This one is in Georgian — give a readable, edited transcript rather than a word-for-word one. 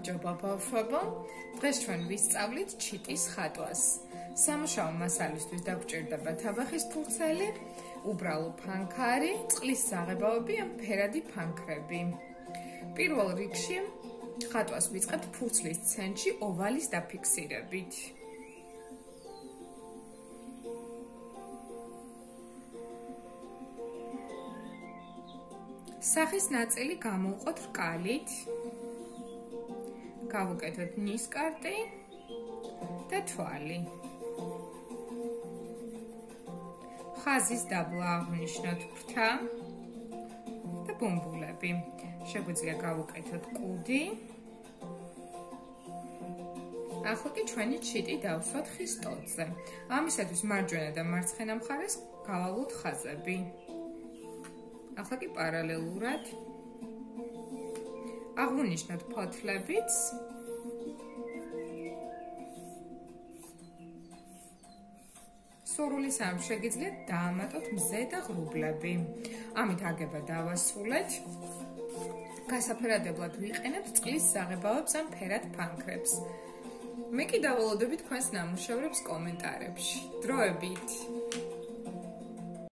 გამარჯობა ბავშვებო. დღეს ჩვენ ვისწავლით ჩიტის ხატვას. სამუშაო მასალისთვის დაგვჭირდება თაბახის ფურცელი, უბრალო ფანქარი, წყლის საღებავები ან ფერადი ფანქრები. პირველ რიგში ხატვას ვიწყებთ ფურცლის ცენტრში ოვალის დაფიქსირებით. სახის ნაწილი გამოვყოთ რკალით, გავუკეთოთ ნისკარტი და თვალი. ხაზის დაბლა აღვნიშნოთ ფრთა და ბუმბულები. შეგვიძლია გავუკეთოთ კუდი. ახლა კი ჩვენი ჩიტი დავსვათ ხის ტოტზე. ამისათვის მარჯვენა და მარცხენა მხარეს გავალოთ ხაზები. ახლა კი პარალელურად აღვნიშნოთ ფოთლებიც სურვილის ამ შეგიძლიათ დაამატოთ მზე და ღრუბლები. ამით აგება დავასრულეთ. გასაფერადებლად ვიყენებთ წყლის საღებავებს ან ფერად ფანქრებს. მე კი დავალოდები თქვენს ნამუშევრებს კომენტარებში. დროებით!